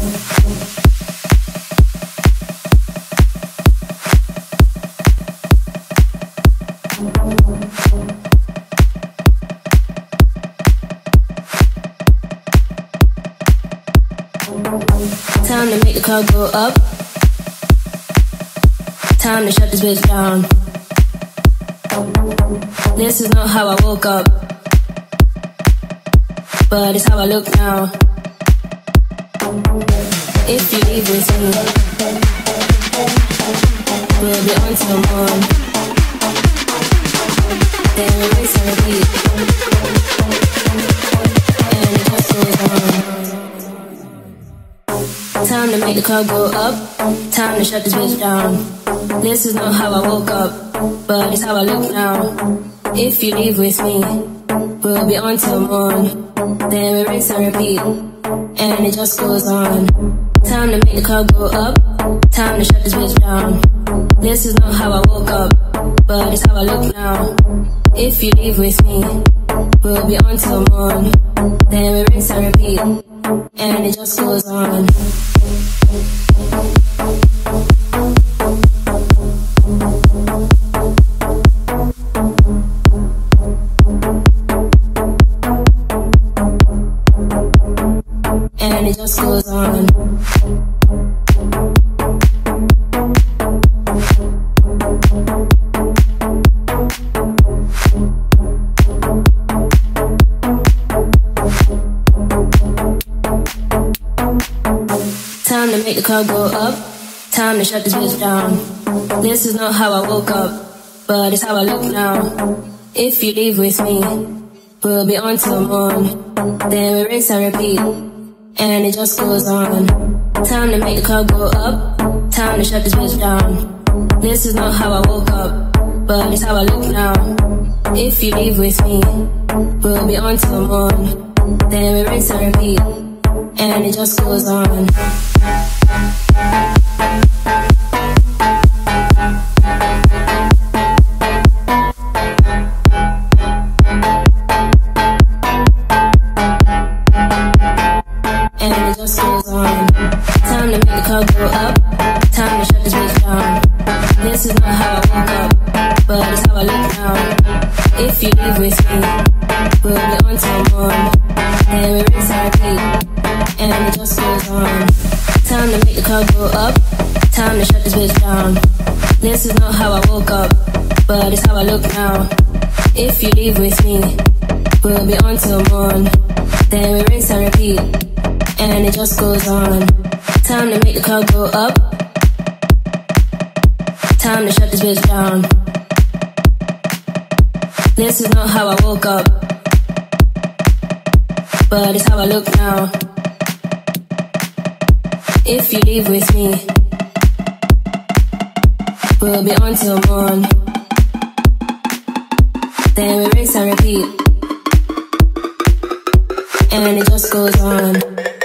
Time to make the crowd go up. Time to shut this bitch down. This is not how I woke up, but it's how I look now. If you leave with me, we'll be on till morn. Then we rinse and repeat, and it just goes on. Time to make the crowd go up. Time to shut this bitch down. This is not how I woke up, but it's how I look now. If you leave with me, we'll be on till morn. Then we rinse and repeat, and it just goes on. Time to make the crowd go up. Time to shut this bitch down. This is not how I woke up, but it's how I look now. If you leave with me, we'll be on till morn. Then we rinse and repeat, and it just goes on. And it just goes on. Time to make the crowd go up. Time to shut this bitch down. This is not how I woke up, but it's how I look now. If you leave with me, we'll be on till morn. Then we rinse and repeat, and it just goes on. Time to make the crowd go up. Time to shut this bitch down. This is not how I woke up, but it's how I look now. If you leave with me, we'll be on till morn. Then we rinse and repeat, and it just goes on. And it just goes on. Time to make the crowd go up. Time to shut this bitch down. This is not how I woke up, but it's how I look now. If you leave with me, we'll be on till morn. Then we rinse and repeat, and it just goes on. Time to make the crowd go up. Time to shut this bitch down. This is not how I woke up, but it's how I look now. If you leave with me, we'll be on till morn. Then we rinse and repeat, and it just goes on. Time to make the crowd go up. Time to shut this bitch down. This is not how I woke up, but it's how I look now. If you leave with me, we'll be on till morn. Then we rinse and repeat, and it just goes on.